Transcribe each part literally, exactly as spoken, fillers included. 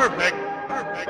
Perfect. Perfect.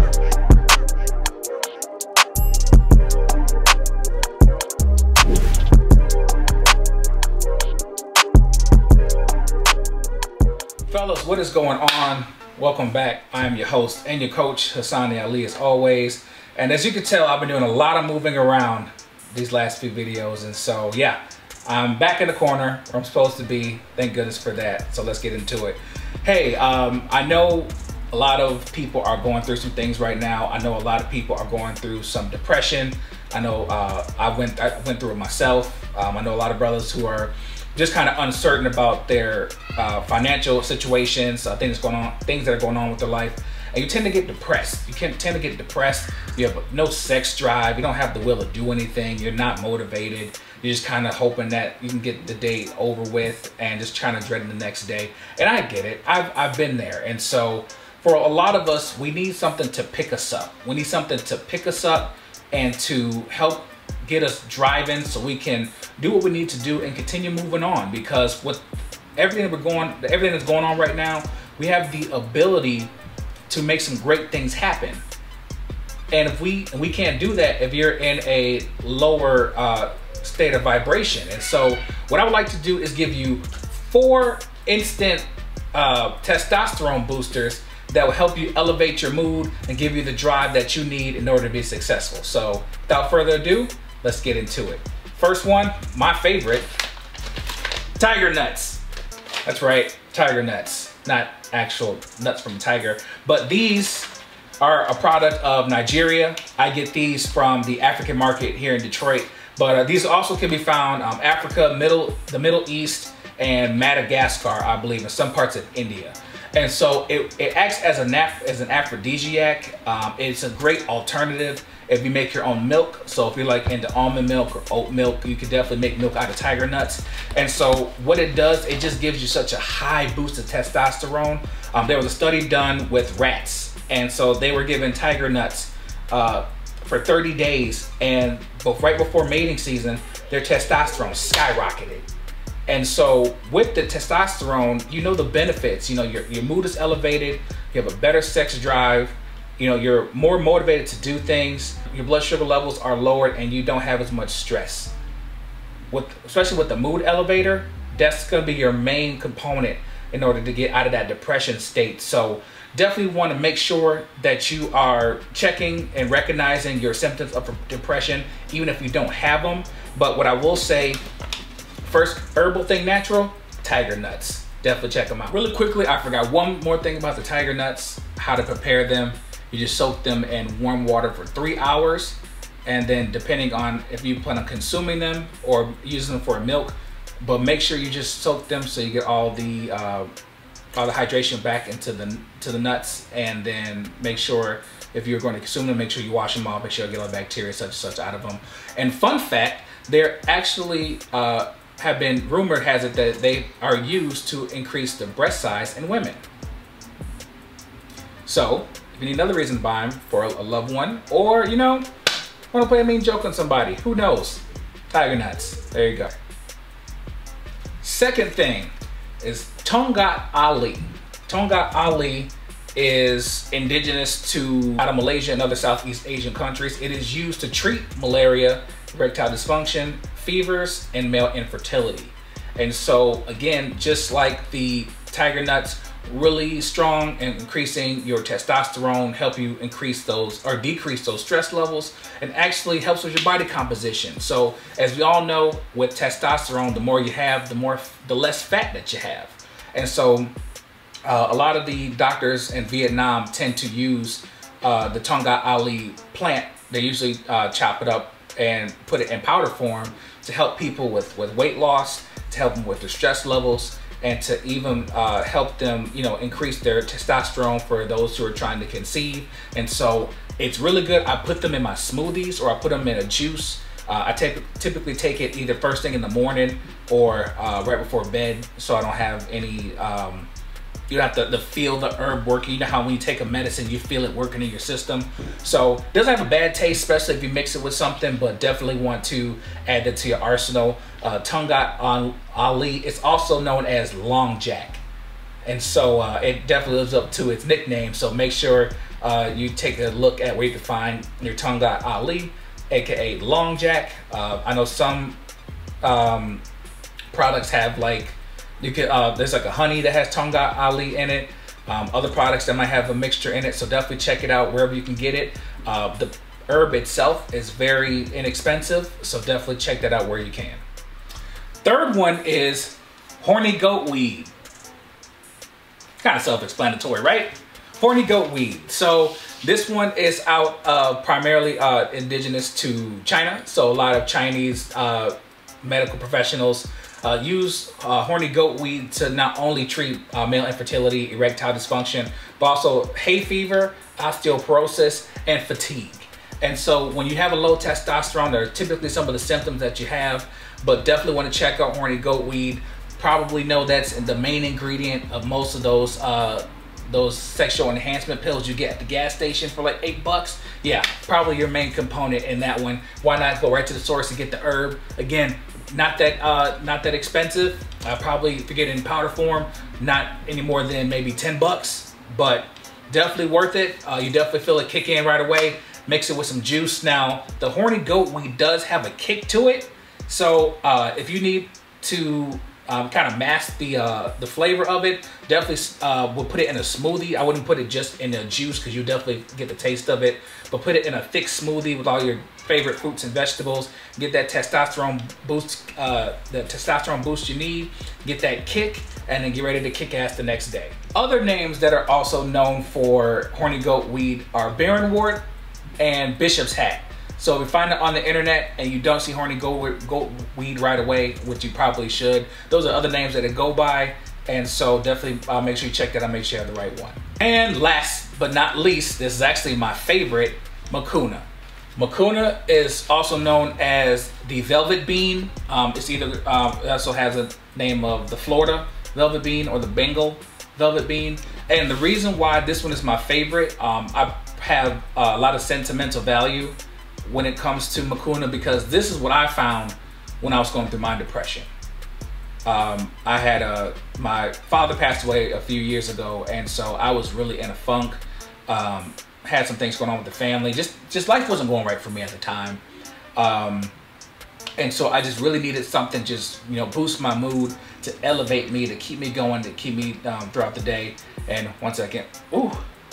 Fellas, what is going on? Welcome back. I am your host and your coach, Hassani Ali, as always. And as you can tell, I've been doing a lot of moving around these last few videos. And so, yeah, I'm back in the corner where I'm supposed to be. Thank goodness for that. So let's get into it. Hey, um, I know a lot of people are going through some things right now. I know a lot of people are going through some depression. I know uh, I went I went through it myself. Um, I know a lot of brothers who are just kind of uncertain about their uh, financial situations, uh, things going on, things that are going on with their life, and you tend to get depressed. You can tend to get depressed. You have no sex drive. You don't have the will to do anything. You're not motivated. You're just kind of hoping that you can get the day over with and just trying to dread the next day. And I get it. I've I've been there. And so for a lot of us, we need something to pick us up. We need something to pick us up and to help get us driving so we can do what we need to do and continue moving on, because with everything that we're going everything that's going on right now, we have the ability to make some great things happen. And if we and we can't do that if you're in a lower uh, state of vibration. And so what I would like to do is give you four instant uh, testosterone boosters that will help you elevate your mood and give you the drive that you need in order to be successful. So without further ado, let's get into it. First one, my favorite, tiger nuts. That's right, tiger nuts, not actual nuts from a tiger, but these are a product of Nigeria. I get these from the African market here in Detroit, but uh, these also can be found um, Africa, middle, the Middle East, and Madagascar, I believe, in some parts of India. And so it, it acts as, a nap, as an aphrodisiac. Um, it's a great alternative if you make your own milk. So if you're like into almond milk or oat milk, you can definitely make milk out of tiger nuts. And so what it does, it just gives you such a high boost of testosterone. Um, there was a study done with rats. And so they were given tiger nuts uh, for thirty days. And right before mating season, their testosterone skyrocketed. And so with the testosterone, you know the benefits. You know, your, your mood is elevated, you have a better sex drive, you know, you're more motivated to do things, your blood sugar levels are lowered, and you don't have as much stress. With, especially with the mood elevator, that's gonna be your main component in order to get out of that depression state. So definitely wanna make sure that you are checking and recognizing your symptoms of depression, even if you don't have them. But what I will say, first herbal thing, natural, tiger nuts. Definitely check them out. Really quickly, I forgot one more thing about the tiger nuts, how to prepare them. You just soak them in warm water for three hours. And then depending on if you plan on consuming them or using them for milk, but make sure you just soak them so you get all the uh, all the hydration back into the, to the nuts. And then make sure if you're going to consume them, make sure you wash them off, make sure you get all the bacteria such and such out of them. And fun fact, they're actually, uh, have been rumored has it that they are used to increase the breast size in women. So if you need another reason to buy them for a loved one, or you know, want to play a mean joke on somebody, who knows? Tiger nuts. There you go. Second thing is Tongat Ali. Tongat Ali is indigenous to out of Malaysia and other Southeast Asian countries. It is used to treat malaria, erectile dysfunction, fevers, and male infertility. And so again, just like the tiger nuts, really strong in increasing your testosterone, help you increase those or decrease those stress levels, and actually helps with your body composition. So as we all know, with testosterone, the more you have, the more the less fat that you have. And so uh, a lot of the doctors in Vietnam tend to use uh, the Tongat Ali plant. They usually uh, chop it up and put it in powder form to help people with, with weight loss, to help them with their stress levels, and to even uh, help them, you know, increase their testosterone for those who are trying to conceive. And so it's really good. I put them in my smoothies, or I put them in a juice. Uh, I typically take it either first thing in the morning or uh, right before bed, so I don't have any um, you have to, to feel the herb working. You know how when you take a medicine, you feel it working in your system. So it doesn't have a bad taste, especially if you mix it with something, but definitely want to add that to your arsenal. Uh, Tongat Ali, it's also known as Long Jack. And so uh, it definitely lives up to its nickname. So make sure uh, you take a look at where you can find your Tonga Ali, aka Long Jack. Uh, I know some um, products have like, you can, uh, there's like a honey that has Tonga Ali in it. Um, other products that might have a mixture in it. So definitely check it out wherever you can get it. Uh, the herb itself is very inexpensive. So definitely check that out where you can. Third one is horny goat weed. Kind of self-explanatory, right? Horny goat weed. So this one is out uh, primarily uh, indigenous to China. So a lot of Chinese uh, medical professionals uh, use uh, horny goat weed to not only treat uh, male infertility, erectile dysfunction, but also hay fever, osteoporosis, and fatigue. And so when you have a low testosterone, there are typically some of the symptoms that you have, but definitely want to check out horny goat weed. Probably know that's the main ingredient of most of those uh, those sexual enhancement pills you get at the gas station for like eight bucks. Yeah, probably your main component in that one. Why not go right to the source and get the herb? Again, not that uh, not that expensive. Uh, probably if you get it in powder form, not any more than maybe ten bucks, but definitely worth it. Uh, you definitely feel it kick in right away. Mix it with some juice. Now, the horny goat weed does have a kick to it, so uh, if you need to Um, kind of mask the uh, the flavor of it, definitely uh, will put it in a smoothie. I wouldn't put it just in a juice because you definitely get the taste of it, but put it in a thick smoothie with all your favorite fruits and vegetables. Get that testosterone boost, uh, the testosterone boost you need, get that kick, and then get ready to kick ass the next day. Other names that are also known for horny goat weed are Barrenwort and Bishop's Hat. So if you find it on the internet and you don't see horny goat, goat weed right away, which you probably should, those are other names that it go by. And so definitely uh, make sure you check that out, make sure you have the right one. And last but not least, this is actually my favorite, Mucuna. Mucuna is also known as the velvet bean. Um, it's either, um, it also has a name of the Florida velvet bean or the Bengal velvet bean. And the reason why this one is my favorite, um, I have a lot of sentimental value when it comes to Mucuna, because this is what I found when I was going through my depression. Um, I had a, my father passed away a few years ago, and so I was really in a funk. Um, had some things going on with the family. Just, just life wasn't going right for me at the time. Um, and so I just really needed something just, you know, boost my mood, to elevate me, to keep me going, to keep me um, throughout the day. And one second, ooh.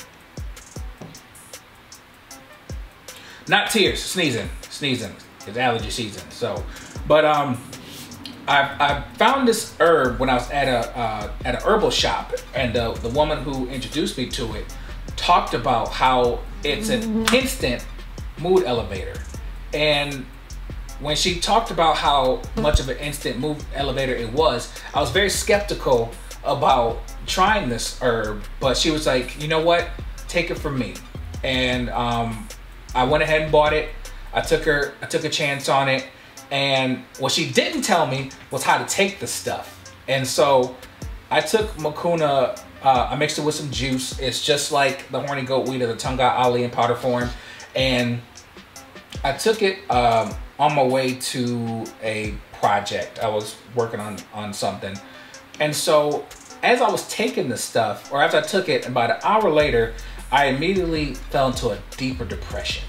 Not tears, sneezing, sneezing. It's allergy season. So, but um, I I found this herb when I was at a uh, at an herbal shop, and uh, the woman who introduced me to it talked about how it's an instant mood elevator. And when she talked about how much of an instant mood elevator it was, I was very skeptical about trying this herb. But she was like, you know what? Take it from me. And um. I went ahead and bought it. I took her, I took a chance on it. And what she didn't tell me was how to take the stuff. And so I took Mucuna, uh, I mixed it with some juice. It's just like the horny goat weed or the Tonga Ali in powder form. And I took it um, on my way to a project. I was working on, on something. And so as I was taking the stuff, or as I took it, about an hour later, I immediately fell into a deeper depression.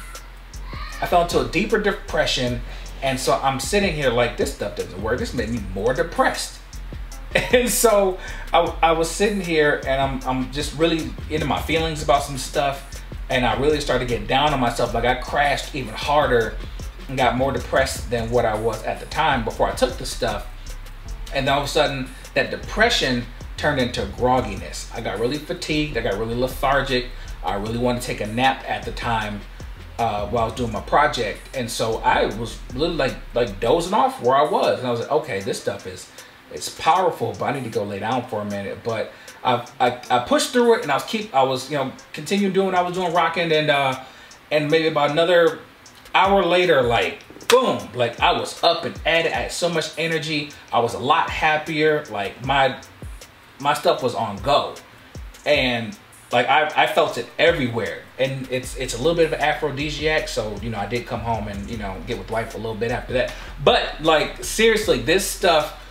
I fell into a deeper depression, and so I'm sitting here like, this stuff doesn't work. This made me more depressed. And so I, I was sitting here, and I'm, I'm just really into my feelings about some stuff, and I really started to get down on myself. Like, I crashed even harder and got more depressed than what I was at the time before I took the stuff. And then all of a sudden, that depression turned into grogginess. I got really fatigued. I got really lethargic. I really wanted to take a nap at the time uh, while I was doing my project. And so I was really like like dozing off where I was. And I was like, okay, this stuff is, it's powerful, but I need to go lay down for a minute. But I, I, I pushed through it, and I was keep, I was, you know, continuing doing what I was doing, rocking. And, uh, and maybe about another hour later, like, boom, like I was up and at it. I had so much energy. I was a lot happier. Like my, my stuff was on go, and like I, I felt it everywhere. And it's it's a little bit of an aphrodisiac, so you know I did come home and you know get with wife a little bit after that. But like seriously, this stuff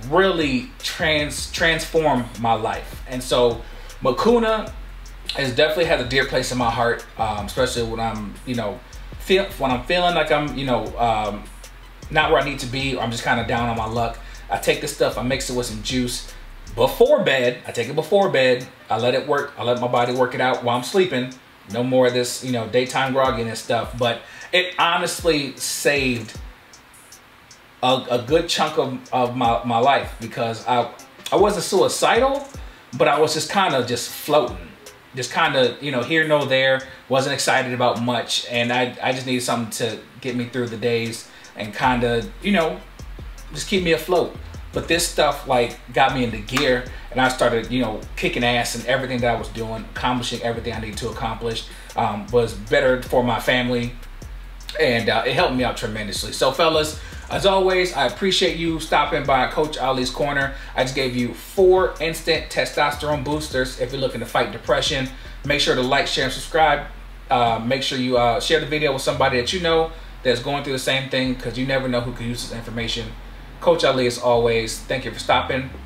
really trans transformed my life. And so Mucuna has definitely had a dear place in my heart, um, especially when I'm, you know, feel when I'm feeling like I'm, you know, um, not where I need to be, or I'm just kind of down on my luck. I take this stuff, I mix it with some juice before bed. I take it before bed. I let it work. I let my body work it out while I'm sleeping. No more of this, you know, daytime grogginess stuff. But it honestly saved a, a good chunk of, of my, my life, because I, I wasn't suicidal, but I was just kind of just floating. Just kind of, you know, here, no, there. Wasn't excited about much. And I, I just needed something to get me through the days and kind of, you know, just keep me afloat. But this stuff like got me into gear, and I started, you know, kicking ass and everything that I was doing, accomplishing everything I needed to accomplish. Um, was better for my family, and uh, it helped me out tremendously. So fellas, as always, I appreciate you stopping by Coach Ali's Corner. I just gave you four instant testosterone boosters if you're looking to fight depression. Make sure to like, share, and subscribe. Uh, make sure you uh, share the video with somebody that you know that's going through the same thing, because you never know who could use this information. Coach Ali, as always, thank you for stopping.